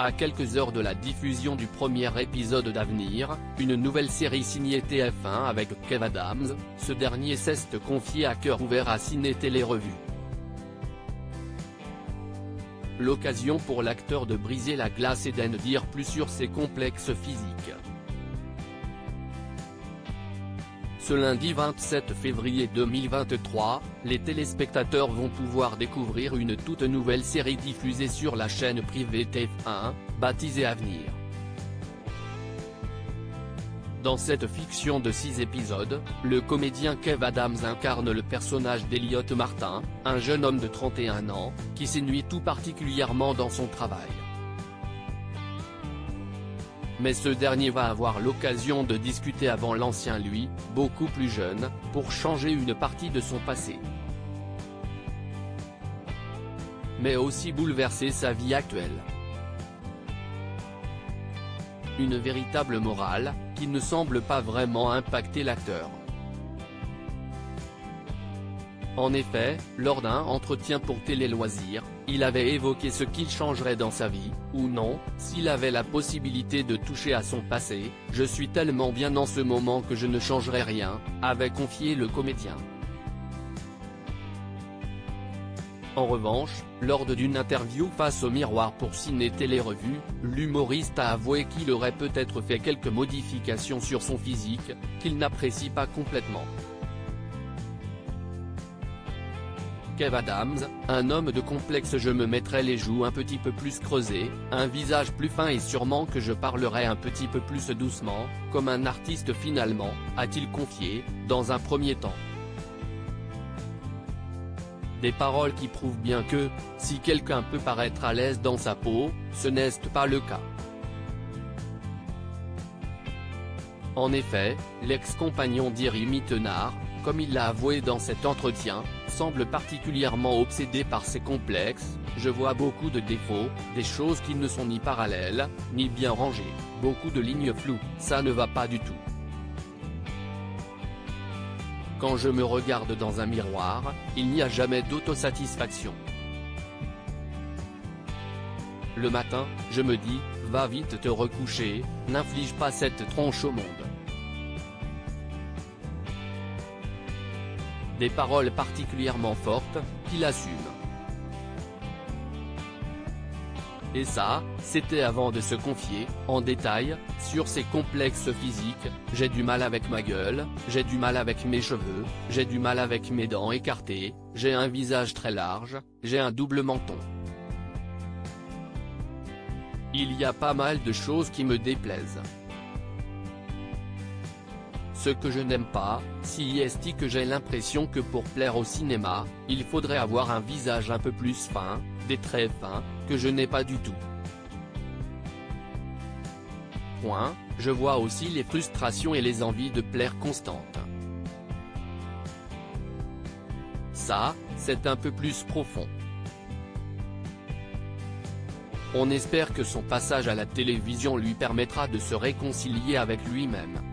À quelques heures de la diffusion du premier épisode d'Avenir, une nouvelle série signée TF1 avec Kev Adams, ce dernier s'est confié à cœur ouvert à Ciné Télé Revue. L'occasion pour l'acteur de briser la glace et d'en dire plus sur ses complexes physiques. Ce lundi 27 février 2023, les téléspectateurs vont pouvoir découvrir une toute nouvelle série diffusée sur la chaîne privée TF1, baptisée Avenir. Dans cette fiction de 6 épisodes, le comédien Kev Adams incarne le personnage d'Elliot Martin, un jeune homme de 31 ans, qui s'ennuie tout particulièrement dans son travail. Mais ce dernier va avoir l'occasion de discuter avant l'ancien lui, beaucoup plus jeune, pour changer une partie de son passé. Mais aussi bouleverser sa vie actuelle. Une véritable morale, qui ne semble pas vraiment impacter l'acteur. En effet, lors d'un entretien pour Télé Loisirs, il avait évoqué ce qu'il changerait dans sa vie, ou non, s'il avait la possibilité de toucher à son passé. « Je suis tellement bien en ce moment que je ne changerai rien », avait confié le comédien. En revanche, lors d'une interview face au miroir pour Ciné Télé Revue, l'humoriste a avoué qu'il aurait peut-être fait quelques modifications sur son physique, qu'il n'apprécie pas complètement. Kev Adams, un homme de complexe. Je me mettrais les joues un petit peu plus creusées, un visage plus fin et sûrement que je parlerais un petit peu plus doucement, comme un artiste finalement, a-t-il confié, dans un premier temps. Des paroles qui prouvent bien que, si quelqu'un peut paraître à l'aise dans sa peau, ce n'est pas le cas. En effet, l'ex-compagnon d'Irimi Tenard, comme il l'a avoué dans cet entretien, semble particulièrement obsédé par ses complexes. « Je vois beaucoup de défauts, des choses qui ne sont ni parallèles, ni bien rangées, beaucoup de lignes floues, ça ne va pas du tout. Quand je me regarde dans un miroir, il n'y a jamais d'autosatisfaction. Le matin, je me dis, va vite te recoucher, n'inflige pas cette tronche au monde. » Des paroles particulièrement fortes, qu'il assume. Et ça, c'était avant de se confier, en détail, sur ses complexes physiques. « J'ai du mal avec ma gueule, j'ai du mal avec mes cheveux, j'ai du mal avec mes dents écartées, j'ai un visage très large, j'ai un double menton. Il y a pas mal de choses qui me déplaisent. Ce que je n'aime pas, c'est que j'ai l'impression que pour plaire au cinéma, il faudrait avoir un visage un peu plus fin, des traits fins, que je n'ai pas du tout. Point, je vois aussi les frustrations et les envies de plaire constantes. Ça, c'est un peu plus profond. On espère que son passage à la télévision lui permettra de se réconcilier avec lui-même.